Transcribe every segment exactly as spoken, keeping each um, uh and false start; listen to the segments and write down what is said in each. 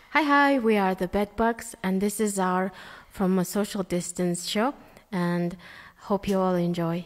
Hi, hi, we are the Bedbugs, and this is our From a Social Distance show, and hope you all enjoy.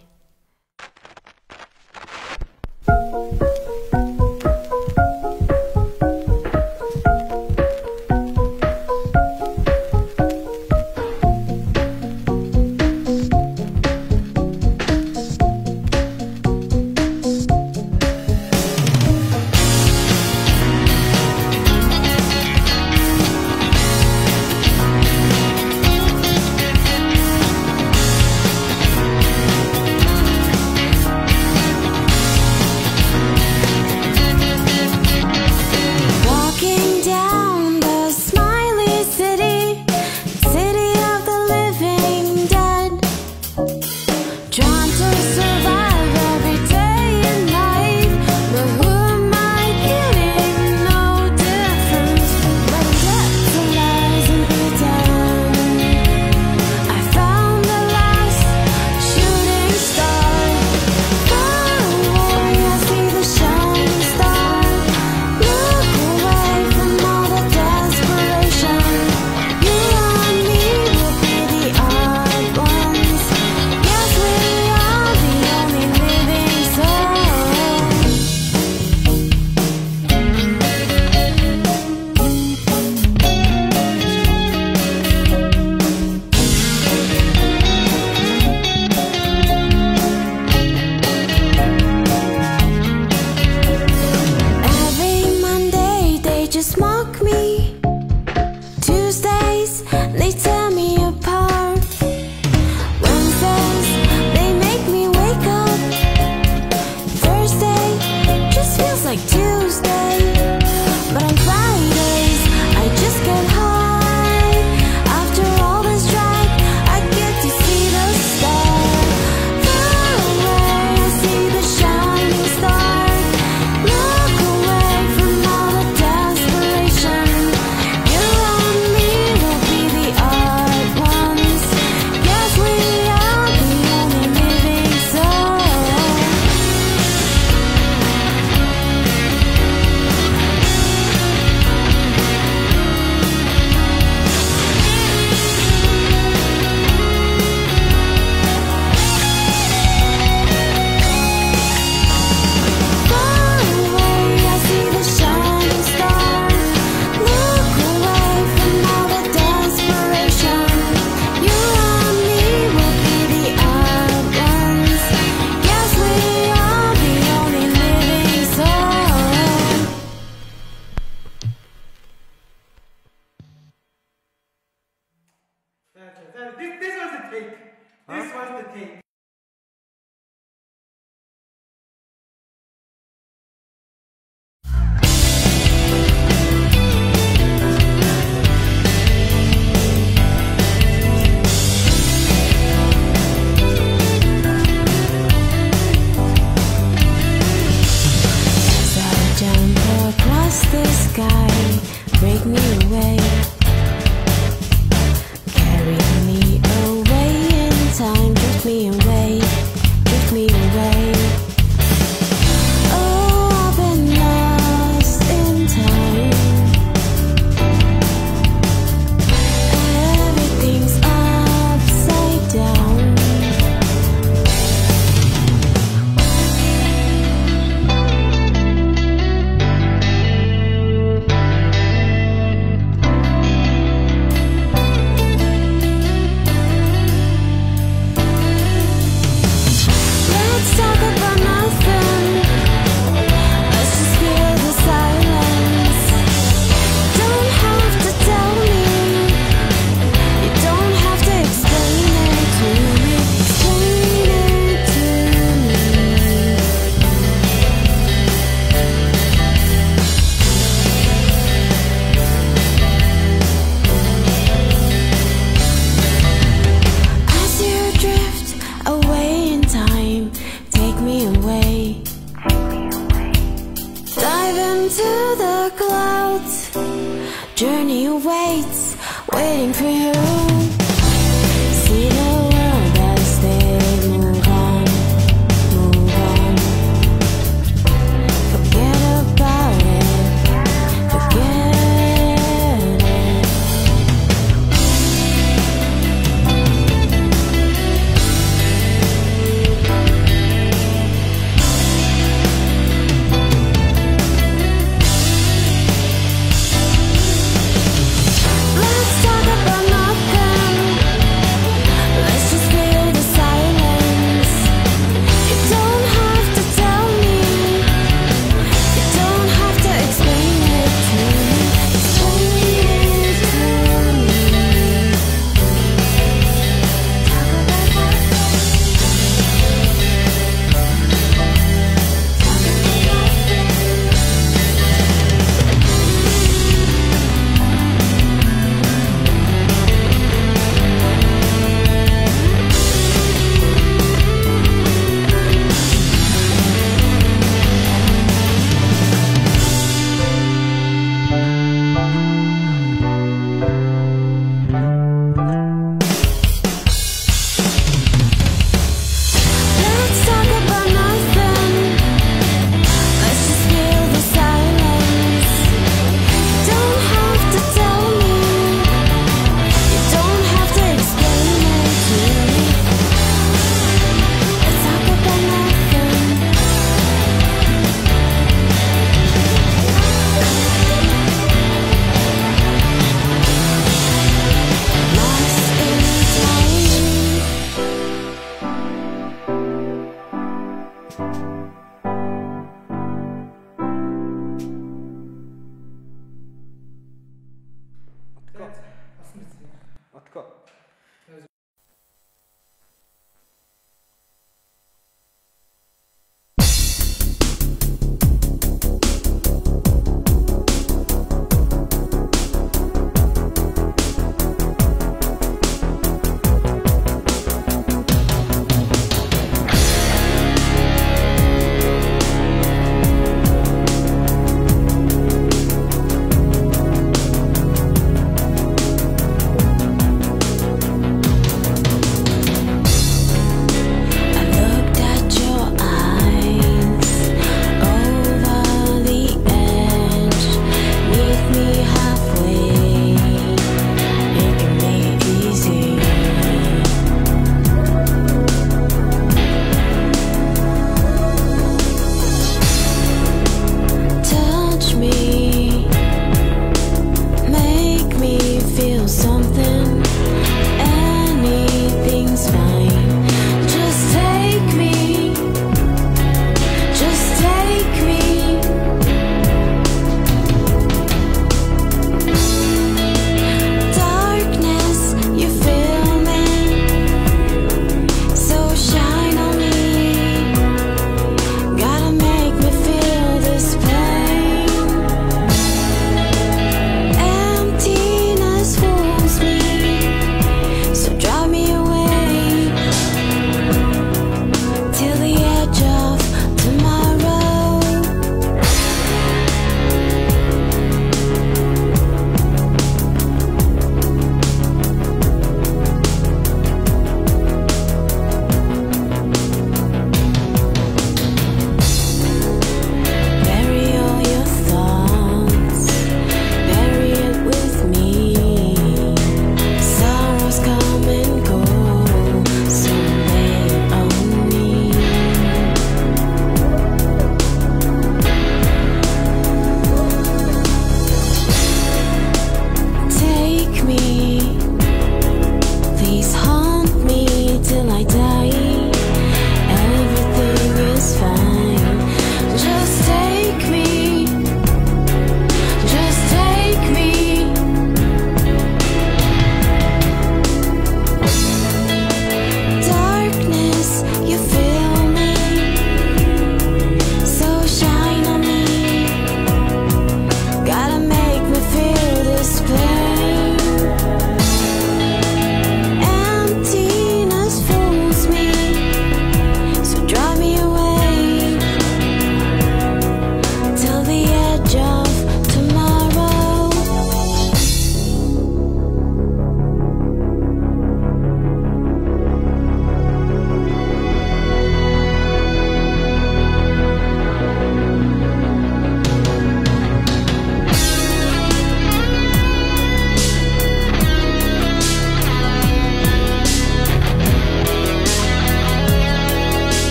This, this was the take. This huh? was the take. As I jump across the sky, break me away. Time, drift me away, drift me away. Oh, I've been lost in time. Everything's upside down. Journey awaits, waiting for you. See the world as they move on, move on. Forget about it, forget Отко. Асмрци. Отко.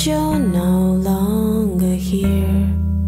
that you're no longer here.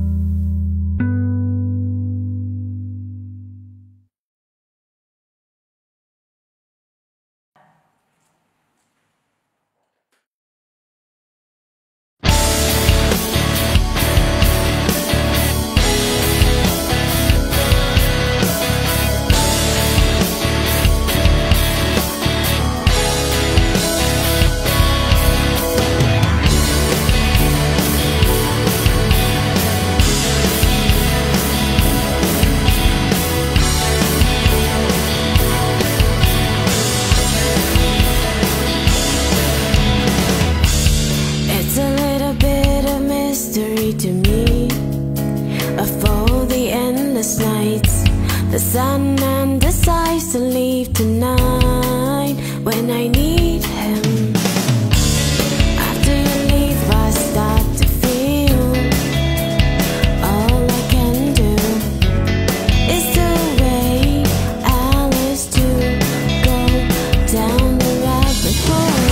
To me, of all the endless nights, the sun and decides to leave tonight when I need him. After you leave, I start to feel all I can do is to wait hours to go down the rabbit hole.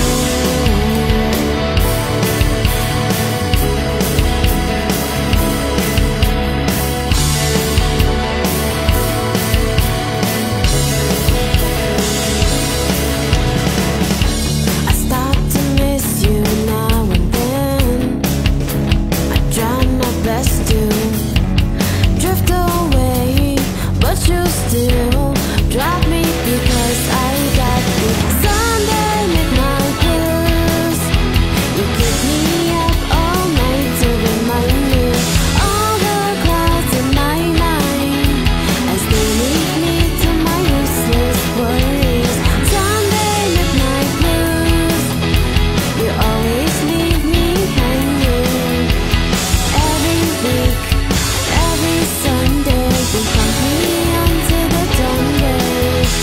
Still drive me because I got the Sunday midnight blues. You keep me up all night to remind me all the clouds in my mind as they lead me to my useless worries. Sunday midnight blues, you always leave me hanging. Every week, every Sunday, you haunt me until the dawn breaks.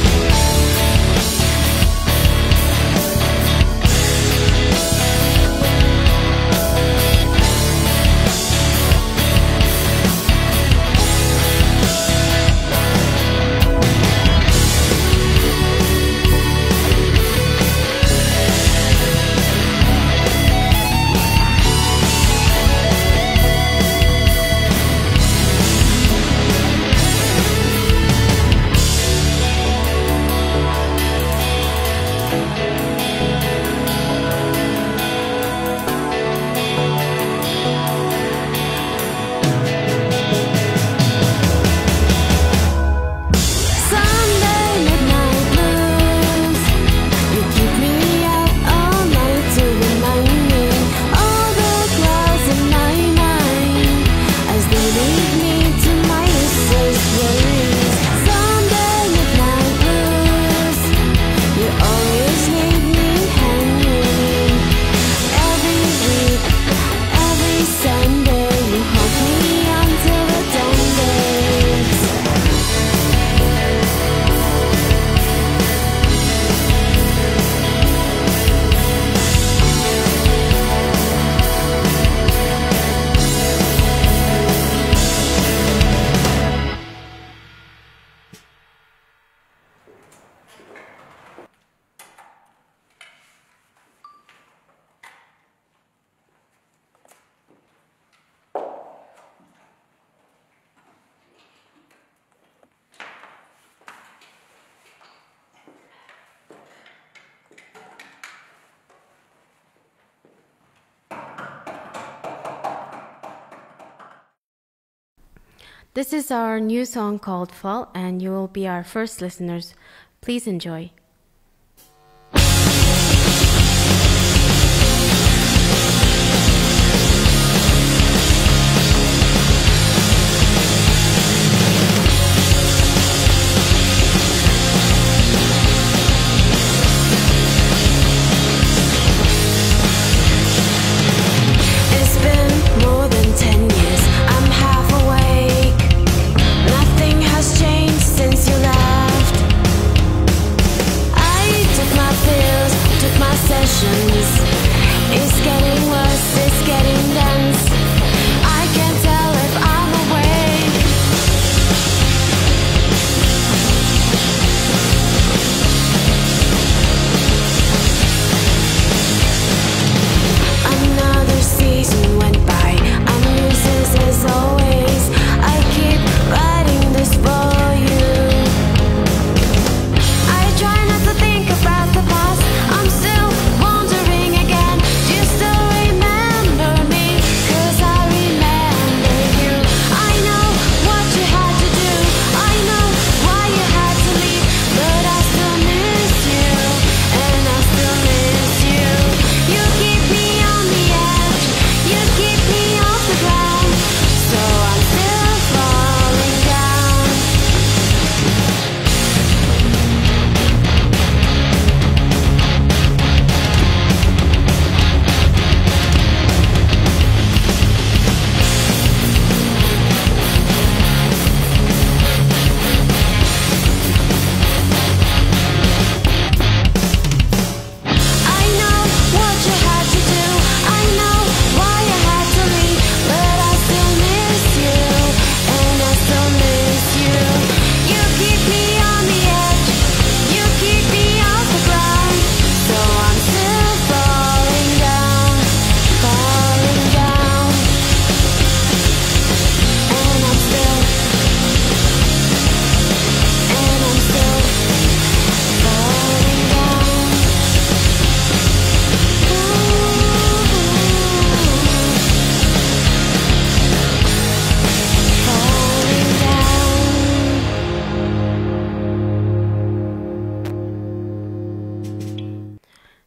Sunday midnight blues, you keep me up all night to remind me all the clouds in my mind as they lead me to my useless worries. Sunday midnight blues, you always leave me hanging. Every week, every Sunday, you haunt me until the dawn breaks. This is our new song called Fall, and you will be our first listeners. Please enjoy. It's been more than ten years, I'm half awake. Nothing has changed since you left.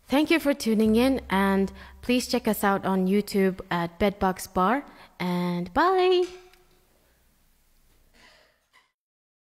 Thank you for tuning in, and please check us out on YouTube at Bedbugs Bar, and bye!